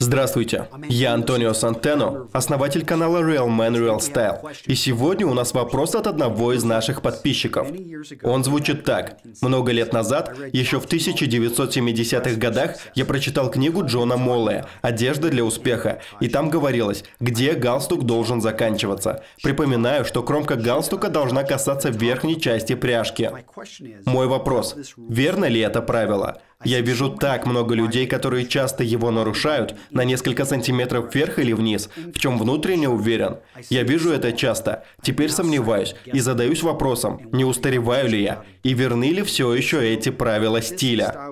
Здравствуйте, я Антонио Сантено, основатель канала Real Man Real Style. И сегодня у нас вопрос от одного из наших подписчиков. Он звучит так. Много лет назад, еще в 1970-х годах, я прочитал книгу Джона Моллея «Одежда для успеха». И там говорилось, где галстук должен заканчиваться. Припоминаю, что кромка галстука должна касаться верхней части пряжки. Мой вопрос, верно ли это правило? Я вижу так много людей, которые часто его нарушают, на несколько сантиметров вверх или вниз, в чем внутренне уверен. Я вижу это часто. Теперь сомневаюсь и задаюсь вопросом, не устареваю ли я, и верны ли все еще эти правила стиля.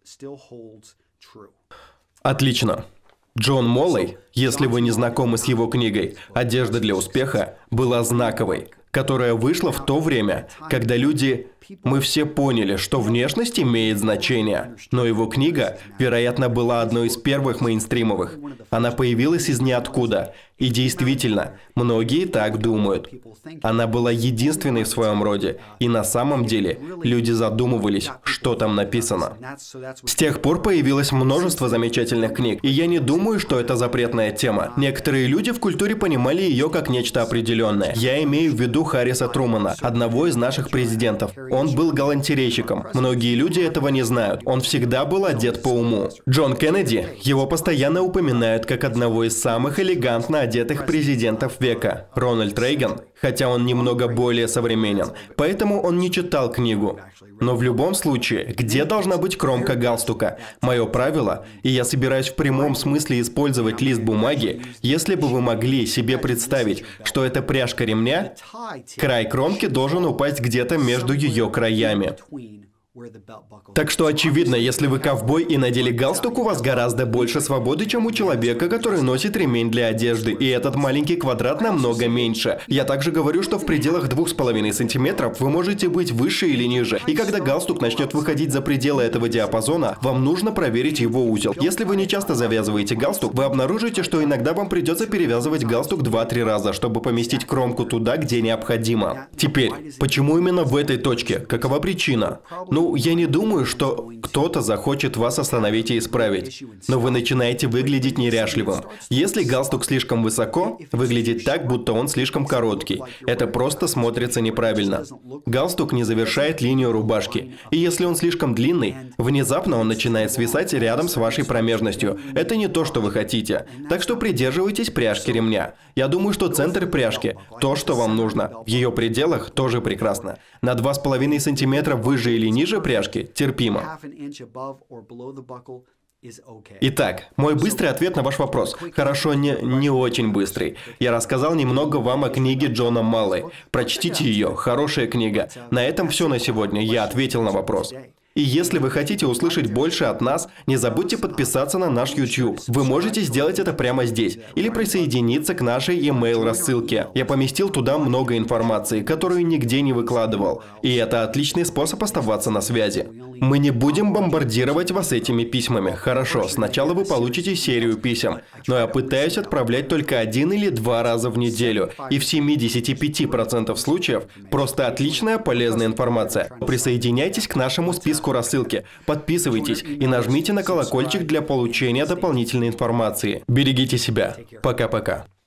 Отлично. Джон Моллей, если вы не знакомы с его книгой «Одежда для успеха», была знаковой, которая вышла в то время, когда мы все поняли, что внешность имеет значение. Но его книга, вероятно, была одной из первых мейнстримовых. Она появилась из ниоткуда. И действительно, многие так думают. Она была единственной в своем роде. И на самом деле, люди задумывались, что там написано. С тех пор появилось множество замечательных книг. И я не думаю, что это запретная тема. Некоторые люди в культуре понимали ее как нечто определенное. Я имею в виду Харриса Трумана, одного из наших президентов. Он был галантерейщиком. Многие люди этого не знают. Он всегда был одет по уму. Джон Кеннеди, его постоянно упоминают как одного из самых элегантно одетых президентов века. Рональд Рейган, хотя он немного более современен, поэтому он не читал книгу. Но в любом случае, где должна быть кромка галстука? Мое правило, и я собираюсь в прямом смысле использовать лист бумаги, если бы вы могли себе представить, что это пряжка ремня, край кромки должен упасть где-то между ее краями. Так что очевидно, если вы ковбой и надели галстук, у вас гораздо больше свободы, чем у человека, который носит ремень для одежды, и этот маленький квадрат намного меньше. Я также говорю, что в пределах 2,5 сантиметров вы можете быть выше или ниже, и когда галстук начнет выходить за пределы этого диапазона, вам нужно проверить его узел. Если вы не часто завязываете галстук, вы обнаружите, что иногда вам придется перевязывать галстук 2-3 раза, чтобы поместить кромку туда, где необходимо. Теперь, почему именно в этой точке? Какова причина? Я не думаю, что кто-то захочет вас остановить и исправить, но вы начинаете выглядеть неряшливым. Если галстук слишком высоко, выглядит так, будто он слишком короткий. Это просто смотрится неправильно. Галстук не завершает линию рубашки, и если он слишком длинный, внезапно он начинает свисать рядом с вашей промежностью. Это не то, что вы хотите. Так что придерживайтесь пряжки ремня. Я думаю, что центр пряжки – то, что вам нужно. В ее пределах тоже прекрасно. На 2,5 сантиметра выше или ниже пряжки терпимо. Итак, мой быстрый ответ на ваш вопрос. Хорошо, не очень быстрый. Я рассказал немного вам о книге Джона Моллея. Прочтите ее, хорошая книга. На этом все на сегодня. Я ответил на вопрос. И если вы хотите услышать больше от нас, не забудьте подписаться на наш YouTube. Вы можете сделать это прямо здесь, или присоединиться к нашей email рассылке. Я поместил туда много информации, которую нигде не выкладывал. И это отличный способ оставаться на связи. Мы не будем бомбардировать вас этими письмами. Хорошо, сначала вы получите серию писем, но я пытаюсь отправлять только 1 или 2 раза в неделю. И в 75% случаев просто отличная полезная информация. Присоединяйтесь к нашему списку рассылки, подписывайтесь и нажмите на колокольчик для получения дополнительной информации. Берегите себя. Пока-пока.